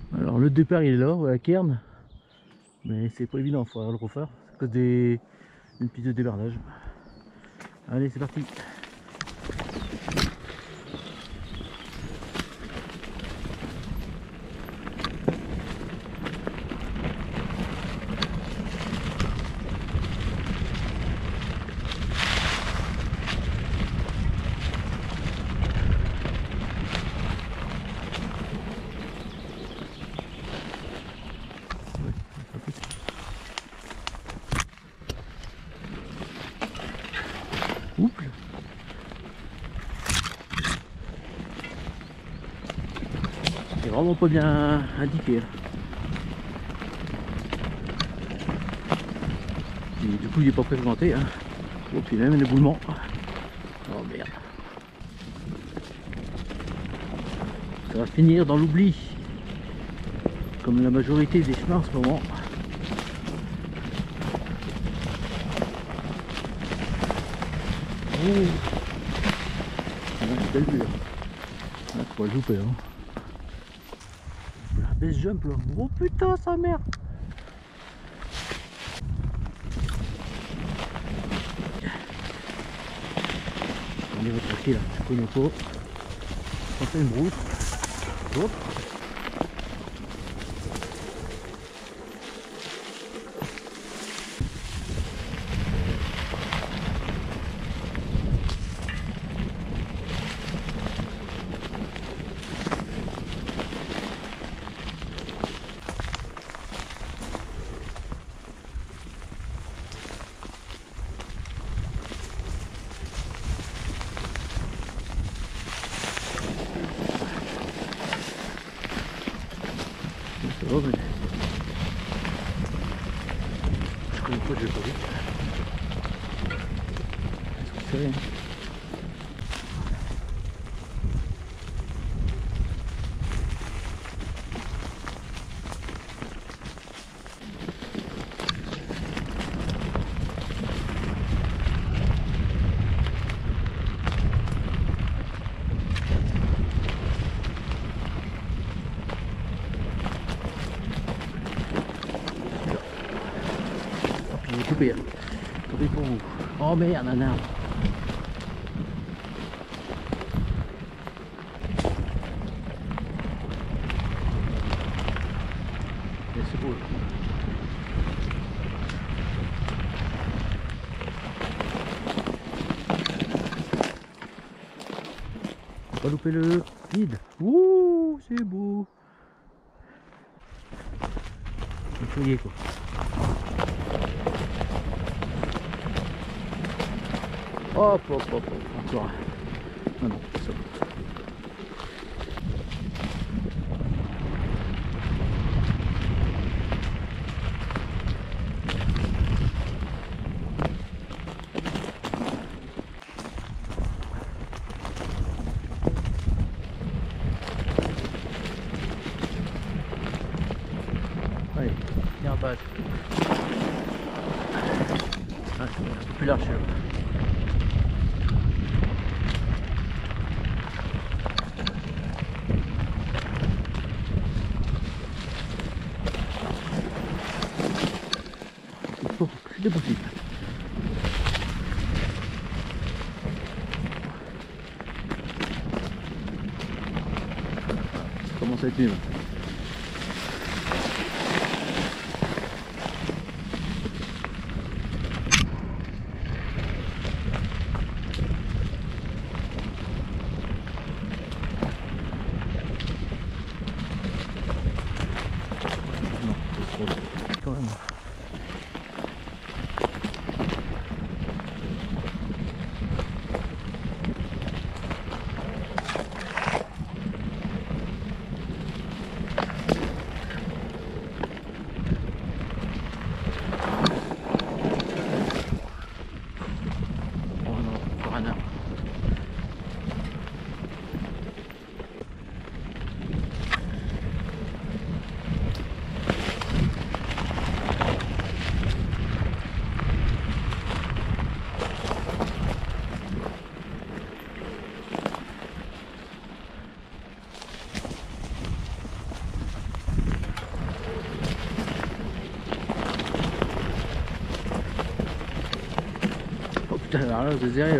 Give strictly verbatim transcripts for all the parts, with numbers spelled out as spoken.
Alors le départ il est là, à la cairn, mais c'est pas évident, il faudra le refaire. C'est à cause des... d'une piste de débardage. Allez, c'est parti. Oups. C'est vraiment pas bien indiqué là. Et du coup il est pas présenté hein. Oh puis même l'éboulement. Oh merde. Ça va finir dans l'oubli. Comme la majorité des chemins en ce moment. Oh. Ah, c'est belle vue là. Ah, faut pas le louper hein. La base jump là. Oh putain sa mère. On est retraqué là, je connais pas. On fait une brousse. Hop. Ça va, mais je connais pas, j'ai pas vu. Qu'est-ce que c'est hein? Oh, puis il est coupé. Hein. Tant pis pour vous. Oh merde, un arbre. Mais c'est beau. Là. Faut pas louper le vide. Ouh, c'est beau. Nettoyer quoi. Hop, hop, hop, hop, encore. Ah non, c'est ça. Allez, viens en page. Ah, c'est un peu plus large là. Oh, c'est possible. Ça commence à être mieux. Non, c'est trop quand même. Alors là, c'est sérieux.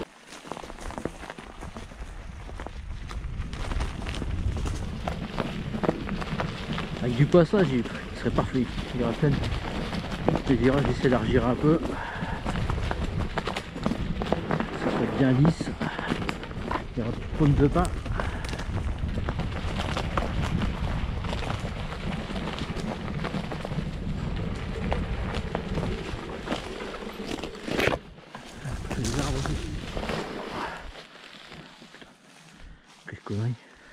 Avec du passage, il serait parfait. Il y aura plein de virages, j'essaie d'élargir un peu. Ça serait bien lisse. Il y aura de pommes de pin. Les arbres aussi. Quelle connerie.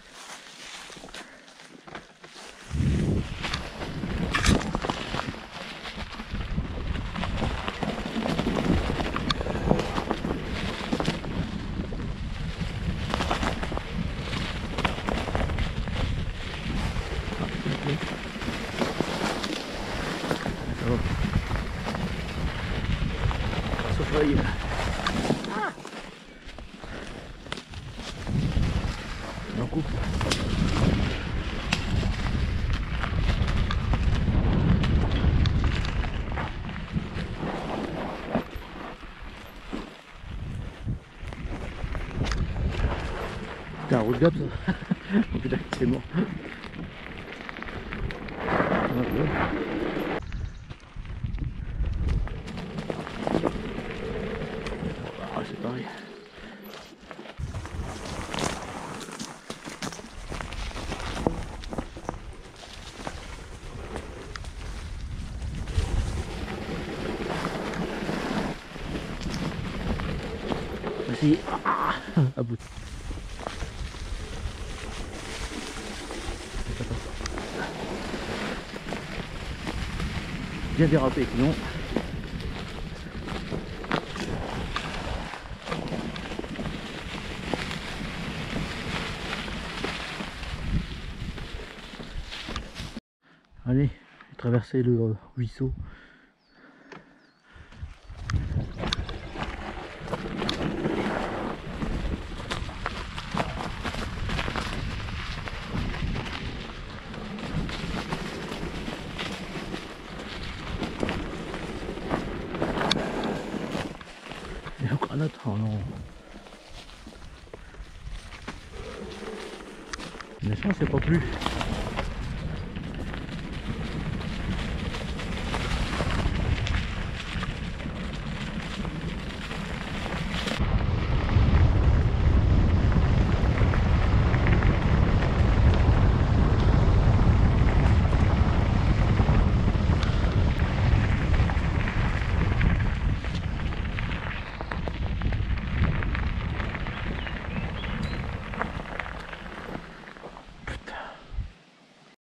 Ça va. Sauf là, il... Ah, on coupe. Putain, roule gap ça. Oh putain, c'est mort. Ah, c'est pareil. Vas-y. Ah, à bout. Bien dérapé sinon. Allez, traverser le euh, ruisseau. Il y a encore un autre, oh non. La chance c'est pas plus.